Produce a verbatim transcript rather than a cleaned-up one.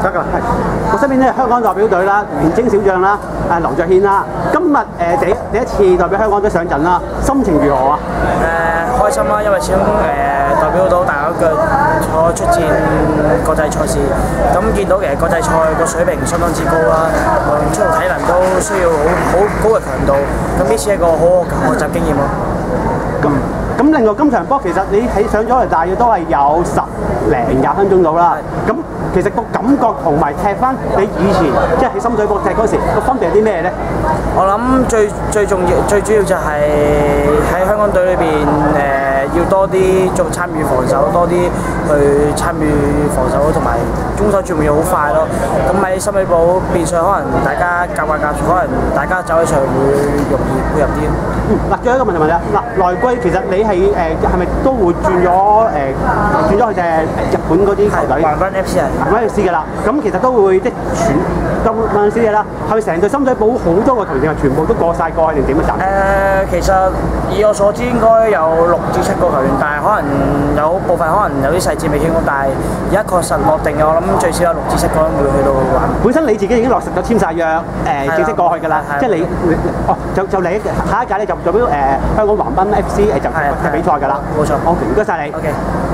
得㗎，係。我身邊咧香港代表隊啦，年青小將啦，誒劉卓軒啦，今日誒、呃、第一第一次代表香港隊上陣啦，心情如何啊？ 誒、呃、開心啦，因為始終誒、呃、代表到大家嘅我出戰國際賽事，咁見到其實國際賽個水平相當之高啦，誒操體能都需要好好高嘅強度，咁呢次係一個好好嘅學習經驗咯。 咁咁另外今場波其實你喺上咗嚟大約都係有十零廿分鐘到啦，咁其實個感覺同埋踢翻你以前即係喺深水埗踢嗰時個分別係啲咩咧？ 我諗最最重要最主要就係喺香港隊裏邊誒。要多啲做參與防守，多啲去參與防守，同埋攻守轉換要好快咯。咁喺深水埗變相可能大家夾下夾，可能大家走起上會容易配合啲。 嗯，嗱，最後一個問題問你啊，嗱，來歸其實你係誒係咪都會轉咗誒、呃、轉咗去隻日本嗰啲球隊？橫濱 F C 係。橫濱 F C 㗎啦，咁其實都會即係全咁嗰陣時嘅啦，係咪成隊深水埗好多個球員係全部都過晒過去定點樣陣？誒、 呃，其實以我所知應該有六至七個球員，但係可能有部分可能有啲細節未傾好，但係而家確實落定嘅，我諗最少有六至七個人會去到玩。 本身你自己已經落實咗簽晒約，誒、呃、正式過去㗎啦，即係你哦就就你下一屆咧就代表誒香港橫濱 F C 誒就踢比賽㗎啦。 冇錯。 好，唔該晒你。 OK。